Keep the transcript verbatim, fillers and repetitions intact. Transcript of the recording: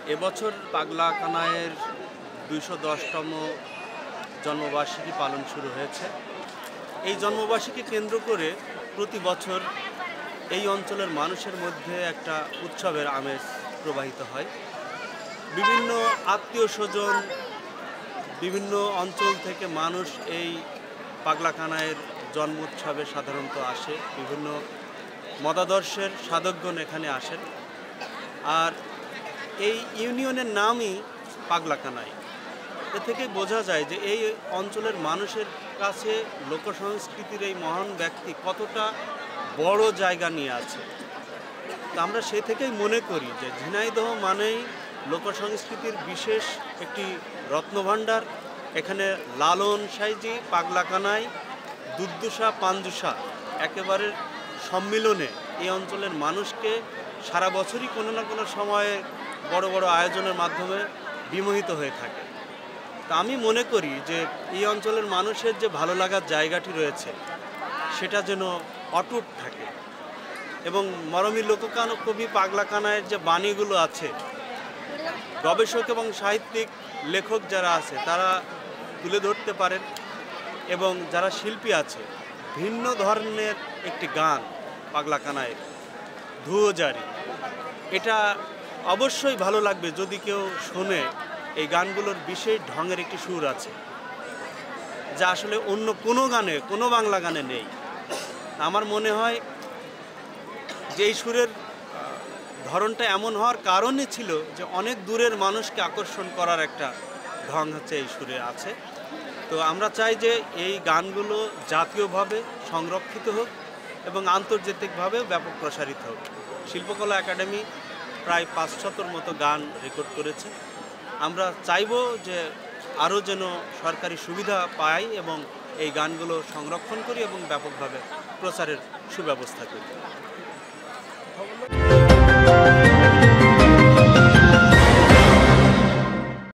এবছর পাগলা কানাইয়ের দুইশো দশতম জন্মবার্ষিকী পালন শুরু হয়েছে। এই জন্মবার্ষিকী কেন্দ্র করে প্রতি বছর এই অঞ্চলের মানুষের মধ্যে একটা উৎসবের আমেজ প্রবাহিত হয়। বিভিন্ন আত্মীয় স্বজন, বিভিন্ন অঞ্চল থেকে মানুষ এই পাগলা কানাইয়ের জন্ম উৎসবে সাধারণত আসে। বিভিন্ন মতাদর্শের সাধকগণ এখানে আসেন। আর এই ইউনিয়নের নামই পাগলা কানাই। এ থেকে বোঝা যায় যে এই অঞ্চলের মানুষের কাছে লোকসংস্কৃতির এই মহান ব্যক্তি কতটা বড় জায়গা নিয়ে আছে। তা আমরা সে থেকেই মনে করি যে ঝিনাইদহ মানেই লোকসংস্কৃতির বিশেষ একটি রত্নভাণ্ডার। এখানে লালন সাইজি, পাগলা কানাই, দুদ্দুষা, পাঞ্জুষা একেবারে সম্মিলনে এই অঞ্চলের মানুষকে সারা বছরই কোনো না কোনো সময়ে বড় বড় আয়োজনের মাধ্যমে বিমোহিত হয়ে থাকে। তা আমি মনে করি যে এই অঞ্চলের মানুষের যে ভালো লাগার জায়গাটি রয়েছে সেটা যেন অটুট থাকে এবং মরমী লোকগান কবি পাগলা কানাইয়ের যে বাণীগুলো আছে, গবেষক এবং সাহিত্যিক লেখক যারা আছে তারা তুলে ধরতে পারেন এবং যারা শিল্পী আছে ভিন্ন ধরনের একটি গান পাগলা কানাইয়ের ধুয়োজারি, এটা অবশ্যই ভালো লাগবে যদি কেউ শোনে। এই গানগুলোর বিশেষ ঢঙের একটি সুর আছে যা আসলে অন্য কোনো গানে, কোনো বাংলা গানে নেই। আমার মনে হয় যে এই সুরের ধরনটা এমন হওয়ার কারণই ছিল যে অনেক দূরের মানুষকে আকর্ষণ করার একটা ঢং হচ্ছে এই সুরে আছে। তো আমরা চাই যে এই গানগুলো জাতীয়ভাবে সংরক্ষিত হোক এবং আন্তর্জাতিকভাবেও ব্যাপক প্রসারিত হোক। শিল্পকলা একাডেমি প্রায় পাঁচশতর মতো গান রেকর্ড করেছে। আমরা চাইব যে আরও যেন সরকারি সুবিধা পাই এবং এই গানগুলো সংরক্ষণ করি এবং ব্যাপকভাবে প্রচারের সুব্যবস্থা করি।